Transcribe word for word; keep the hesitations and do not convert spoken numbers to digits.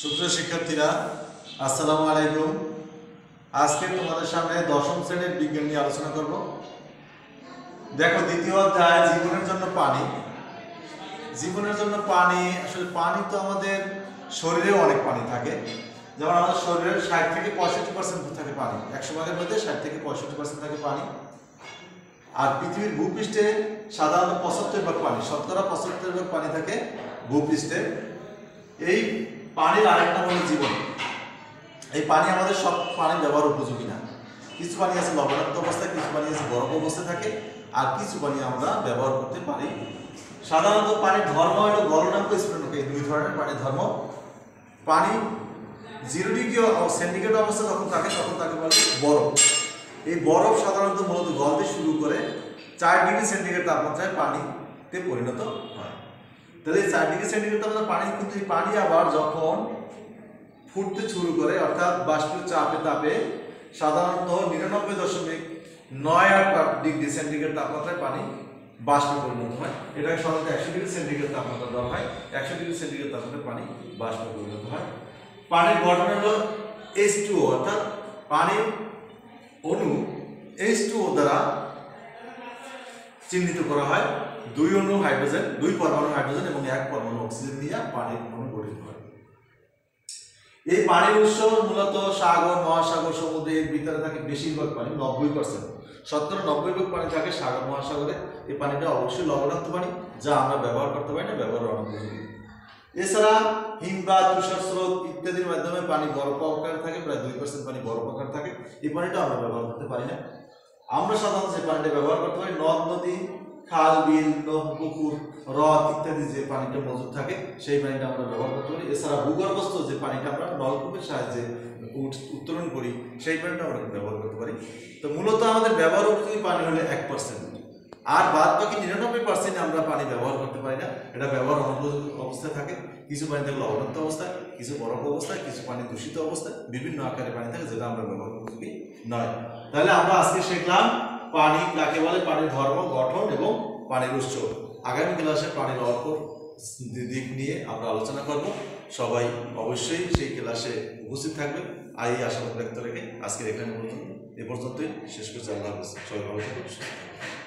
সুপ্রিয় শিক্ষার্থীরা, আসসালামু আলাইকুম। আজকে তোমাদের সামনে দশম শ্রেণীর বিজ্ঞান নিয়ে আলোচনা করব। দেখো, দ্বিতীয় অধ্যায় জীবনের জন্য পানি। জীবনের জন্য পানি, আসলে পানি তো আমাদের শরীরেও অনেক পানি থাকে। যেমন আমাদের শরীরের ষাট থেকে পঁয়ষট্টি পার্সেন্ট থাকে পানি, একশো ভাগের মধ্যে ষাট থেকে পঁয়ষট্টি পার্সেন্ট থাকে পানি। আর পৃথিবীর ভূপৃষ্ঠে সাধারণত পঁচাত্তর ভাগ পানি, শতকরা পঁচাত্তর ভাগ পানি থাকে ভূপৃষ্ঠে। এই পানির আরেকটা হলো জীবন। এই পানি আমাদের সব পানি ব্যবহার উপযোগী না। কিছু পানি আছে লবণাক্ত অবস্থায়, কিছু পানি আছে বরফ অবস্থায় থাকে, আর কিছু পানি আমরা ব্যবহার করতে পারি। সাধারণত পানির ধর্ম হলো গলনাঙ্ক স্ফুটনাঙ্ক, এই দুই ধরনের পানির ধর্ম। পানি জিরো ডিগ্রি সেন্টিগ্রেড অবস্থা যখন থাকে তখন তাকে বলে বরফ। এই বরফ সাধারণত মূলত গলতে শুরু করে চার ডিগ্রি সেন্টিগ্রেড তাপমাত্রায় পানিতে পরিণত হয়। তাহলে এই চার ডিগ্রি সেন্টিগ্রেড তাপমাত্রা পানি, কিন্তু এই পানি আবার যখন ফুটতে শুরু করে, অর্থাৎ বাষ্পীয় চাপে তাপে সাধারণত নিরানব্বই দশমিক নয় আট ডিগ্রি সেন্টিগ্রেড তাপমাত্রায় পানি বাষ্পে পরিণত হয়। এটাকে সাধারণত একশো ডিগ্রি সেন্টিগ্রেড তাপমাত্রা দেওয়া হয়। একশো ডিগ্রি সেন্টিগ্রেড তাপমাত্রায় পানি বাষ্পে পরিণত হয়। পানির গঠন হলো এইচ টু ও, অর্থাৎ পানির অণু এইচ টু ও দ্বারা চিহ্নিত করা হয়। দুই অণু হাইড্রোজেন, দুই পরমাণু হাইড্রোজেন এবং এক পরমাণু অক্সিজেন নিয়ে পানির অণু গঠিত হয়। এই পানির উৎস মূলত সাগর, মহাসাগর, সমুদ্রের ভিতরে থাকে বেশিরভাগ পানি, নব্বই পার্সেন্ট, শতকরা নব্বই ভাগ পানি থাকে সাগর, মহাসাগরে। এই পানিটা অবশ্যই লবণাক্ত পানি, যা আমরা ব্যবহার করতে পারি না, ব্যবহার অনুপযোগী। এছাড়া হিমবাহ, তুষার স্রোত ইত্যাদির মাধ্যমে পানি বরফ আকারে থাকে, প্রায় দুই পার্সেন্ট পানি বরফ আকারে থাকে। এই পানিটা আমরা ব্যবহার করতে পারি না। আমরা সাধারণত যে পানিটা ব্যবহার করতে পারি নদ নদী, খাল, বিল, পুকুর, হ্রদ ইত্যাদি যে পানিটা মজুদ থাকে সেই পানিটা আমরা ব্যবহার করতে পারি। এছাড়া ভূগর্ভস্থ যে পানিটা আমরা নলকূপের সাহায্যে উত্তোলন করি সেই পানিটা আমরা ব্যবহার করতে পারি। তো মূলত আমাদের ব্যবহার উপযোগী পানি হলে এক পার্সেন্ট, আর বাদ বাকি নিরানব্বই পার্সেন্ট আমরা পানি ব্যবহার করতে পারি না। এটা ব্যবহার অনুপযোগী অবস্থায় থাকে। কিছু পানি থাকে লবণাক্ত অবস্থায়, কিছু বরফ অবস্থায়, কিছু পানি দূষিত অবস্থায়, বিভিন্ন আকারে পানি থাকে যেটা আমরা ব্যবহার উপযোগী নয়। তাহলে আমরা আজকে শিখলাম পানি কাকে বলে, পানির ধর্ম, গঠন এবং পানির উৎস। আগামী ক্লাসে পানির অল্প দিক নিয়ে আমরা আলোচনা করব। সবাই অবশ্যই সেই ক্লাসে উপস্থিত থাকবে। আর এই আশা ব্যক্ত রেখে আজকে এখানে পর্যন্ত এ পর্যন্তই শেষ করছি। আল্লাহ হাফেজ। সবাই ভালো থাকুন।